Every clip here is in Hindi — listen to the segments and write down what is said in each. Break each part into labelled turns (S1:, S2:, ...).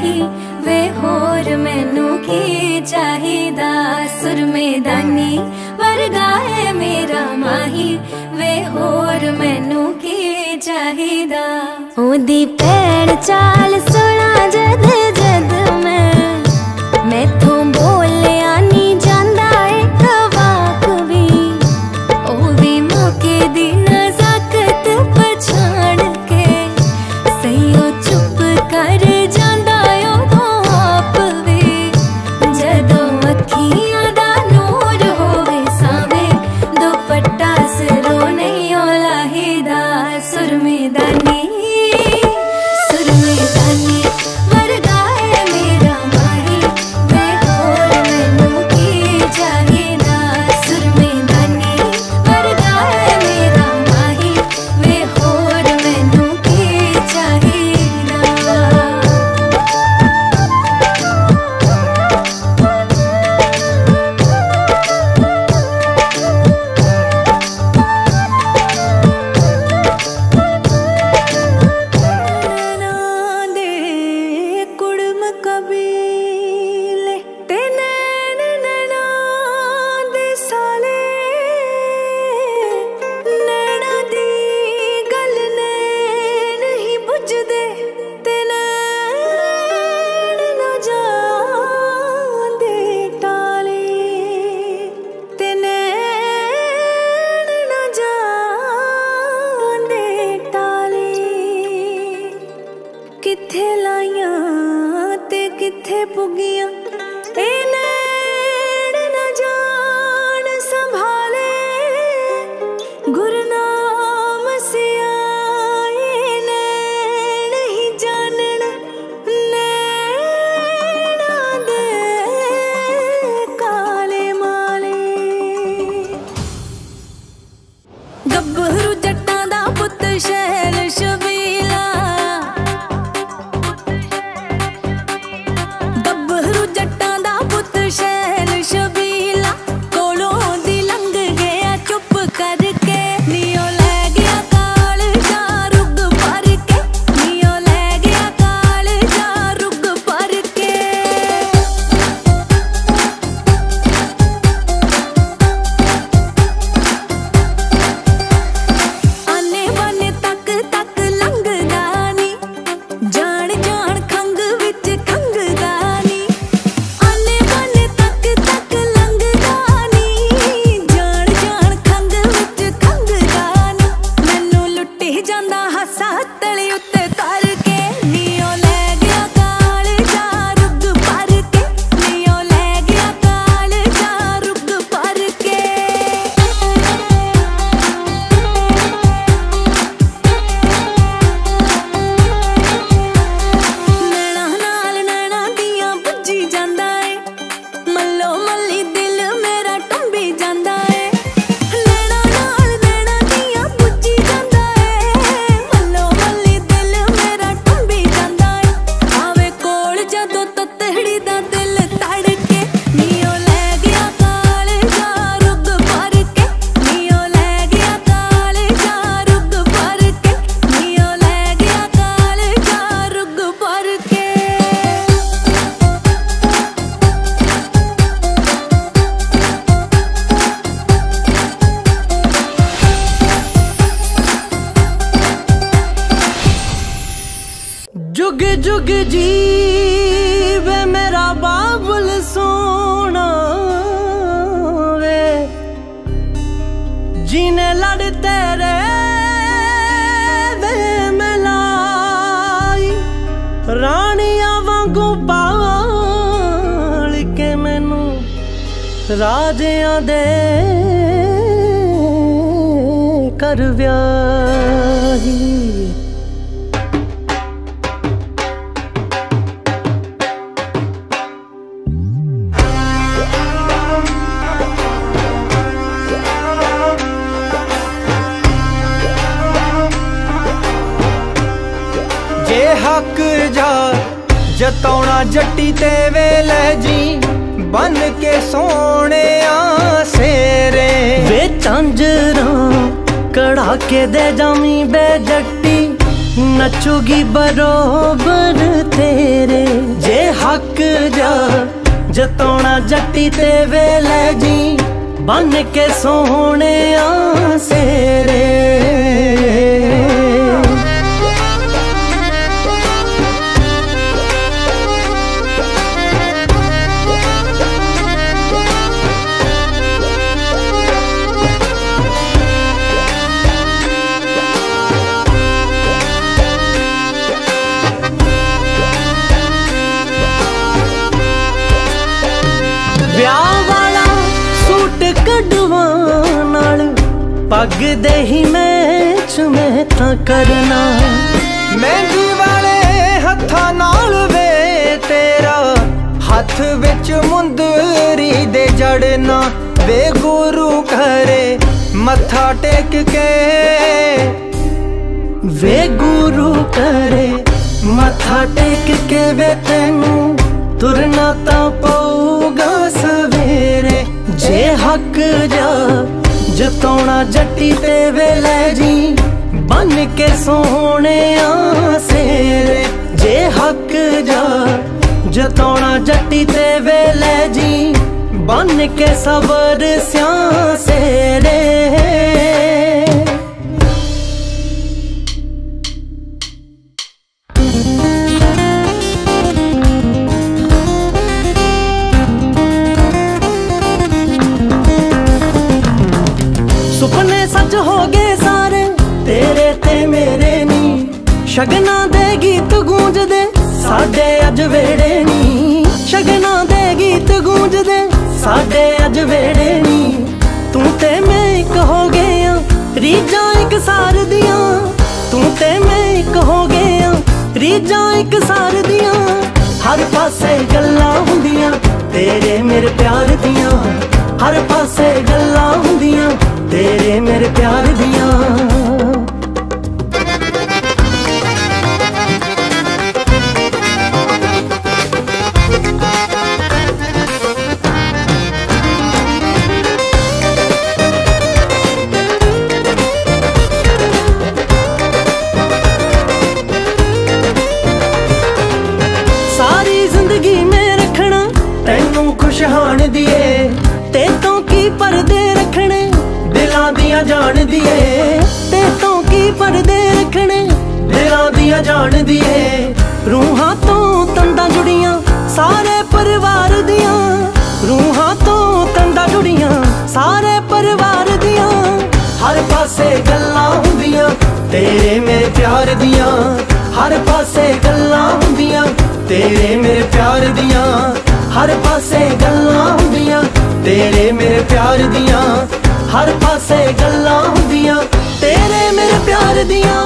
S1: माही वे होर मैनू की चाहिदा। सुरमेदानी वर्गा है मेरा माही वे होर मैनू की चाहिदा। ओदी पैड़ चाल सुना जद जद मैथों बोलिया नी जांदा एक वाक भी। ओ भी मौके दी नज़ाकत पछाण के सहीओ चुप कर जांदा उदों आप भी। जदों अखियां दा नूर होवे सावे दुपट्टा सिरों नहीं लाहीदा। सुरमेदानी सुरमेदानी वर्गा है मेरा माही वे होर मैनू की चाहिदा। सुरमेदानी वर्गा है मेरा माही वे होर मैनू की चाहिदा। कुड़म कबीले ते नैन नैना दे साले। नैना दी गल नैन ही बुझदे ते नैन ना जांदे टाले। ते नैन ना जांदे टाले। किथे लाइयां ते किथे पुगियां ए नैन न जान संभाले। गुरनाम सियाए नैन ही जानन नैना दे काले माले। गब्भरू जट्टां दा पुत्त शैल शबीला। गब्भरू जट्टां दा पुत्त शैल शबीला कोलों दी लंघ गया चुप करके। नियो लै गया काल जा रुग भर के। नियो लै गया काल जा रुग भर के। आने बाने तक तक लंघदा नी जान जान खंग विच खंगदा नी। आने बाने तक तक लंघदा नी जान जान खंग विच खंगदा नी। मैनू लुट्टी जांदा हासा तले उत्ते तर के। नियो लै गया काल जा रुग भर के। नियो लै गया काल जा रुग भर के। नैना नाल नैना दियां बुझी जांदा ए। मल्लो मल्ली दिल मेरा टुंबी जांदा ए। नैना नाल नैना दियां बुझी जांदा ए। मल्लो मल्ली दिल मेरा टुंबी जांदा ए। आवे कोल जदों ततड़ी दा दिल तड़के। नियो लै गया काल जा रुग भर के। नियो लै गया काल जा रुग भर के। नियो लै गया काल जा रुग भर के।
S2: जुग जुग जीवे मेरा बाबुल सोना वे। जीने लड़ तेरे वे मलाई। रानिया वांगू पाल के मैनू राजियां दे कर व्याही।
S3: जे हक जा जतौना जट्टी ते वेले जी बन के सोने सेरे।
S2: वे झांझरा कड़ाके दे जामी बे जट्टी नचुगी बरोबर तेरे। जताउणा जट्टी ते वेले जी बन के सोहणे सेरे। पग दे ही मैच में तां करना,
S3: मेहंदी वाले हत्थां नाल वे तेरा हथ विच मुंदरी दे जड़ना। वे गुरु घरे मत्था टेक के,
S2: वे गुरु घरे मत्था टेक के वे तैनू तुरना तां पऊगा सवेरे। जे हक जा जताउणा जट्टी ते वेले जी बन के सोहणे सेरे। जे हक जा जताउणा जट्टी ते वेले जी बन के सबर स्या सेरे। सुपने सच हो गए सारे तेरे ते मेरे नी, शगना दे गीत गूंजदे साडे अज वेड़े नी। शगना दे गीत गूंजदे साडे अज वेड़े नी। तू ते मैं एक हो गए रीजा एक सार दियां, तू ते मैं एक हो गए रीजा एक सार दियां। हर पासे गल्लां हुंदियां तेरे मेरे प्यार दियां, हर पासे गल्लां हुंदियां तेरे मेरे प्यार दियां। सारी जिंदगी में रखना तैनू खुशहान दिए, ते तो की पर्दे रखने दिलां दियां जान दिए। ते तो की पर्दे रखने दिलां दियां जान दिए। रूहां तो तंदा जुड़ियां सारे परिवार दियां, रूहां तो तंदा जुड़ियां सारे परिवार दियां। हर पासे गल्लां हुंदियां तेरे मेरे प्यार दियां, हर पासे गल्लां हुंदियां तेरे मेरे प्यार दियां। हर पासे गल्लां हुंदियां तेरे मेरे प्यार दियां, हर पासे गल्लां हुंदियां तेरे मेरे प्यार दियां।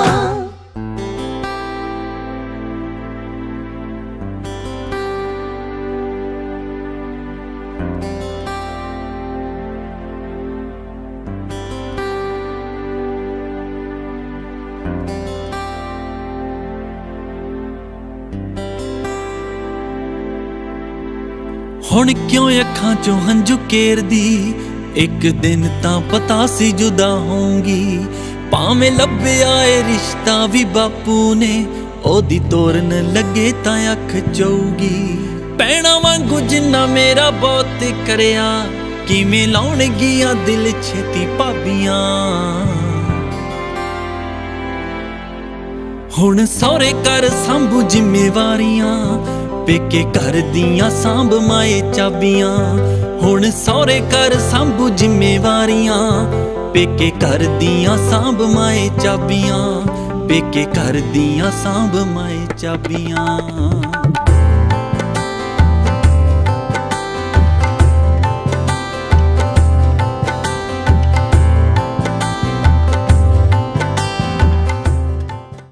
S4: हुण क्यों अखां चों हंझू केरदी, एक दिन तां पता सी जुदा होंगी। भावें लभ्या ए रिश्ता भी बापू ने ओदी तोरन लगे तां अख चौगी। भैणां वांगू जिन्ना मेरा बहुत करया, किवें लाउणगियां दिल छेती भाबियां। हुण सौरे घर सांभू जिम्मेवारियां, पेके घर दियां सांभ माए चाबियां। हुण सौरे घर सांभू जिम्मेवारियां, पेके घर दियां सांभ माए चाबियां। पेके घर दियां सांभ माए चाबियां।